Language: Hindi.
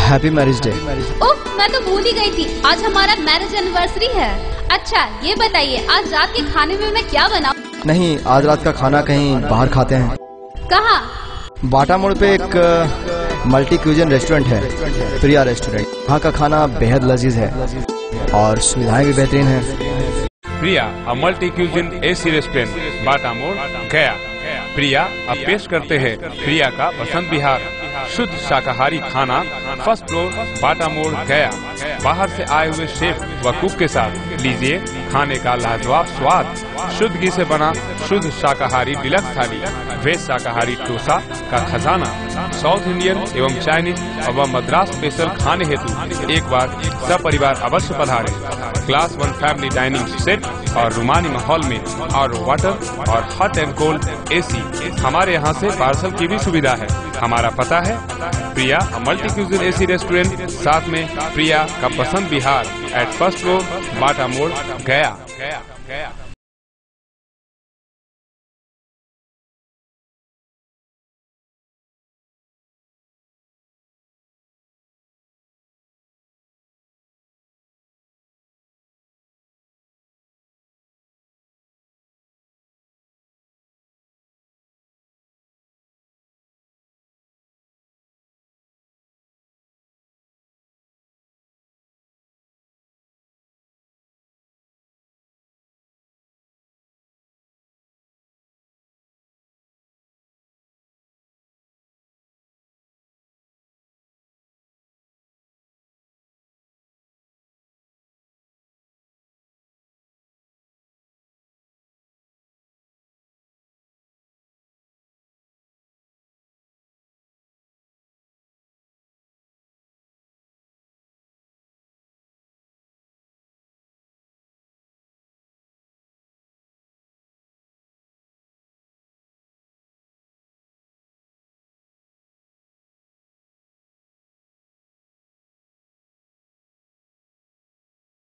Happy marriage day. ओह, मैं तो भूल ही गई थी, आज हमारा मैरिज एनिवर्सरी है। अच्छा ये बताइए, आज रात के खाने में मैं क्या बनाऊं? नहीं, आज रात का खाना कहीं बाहर खाते हैं। कहाँ? बाटा मोड़ पे एक मल्टी क्यूजन रेस्टोरेंट है, प्रिया रेस्टोरेंट। वहाँ का खाना बेहद लजीज है और सुविधाएं भी बेहतरीन है। Priya a multi cuisine AC restaurant, Bata मोड़, गया। प्रिया अब पेश करते हैं प्रिया का पसंद बिहार, शुद्ध शाकाहारी खाना, फर्स्ट फ्लोर, बाटा मोड़, गया। बाहर से आए हुए शेफ व कुक के साथ लीजिए खाने का लाजवाब स्वाद। शुद्ध घी से बना शुद्ध शाकाहारी डिलक्स थाली, वेज शाकाहारी डोसा का खजाना, साउथ इंडियन एवं चाइनीज एवं मद्रास स्पेशल खाने हेतु एक बार सब परिवार अवश्य पधारें। क्लास 1 फैमिली डाइनिंग सेट और रूमानी माहौल में और वाटर और हॉट एंड कोल्ड एसी। हमारे यहाँ से पार्सल की भी सुविधा है। हमारा पता है Priya multi cuisine AC restaurant, साथ में प्रिया का पसंद Bihar at first floor, Bata मोड़, गया।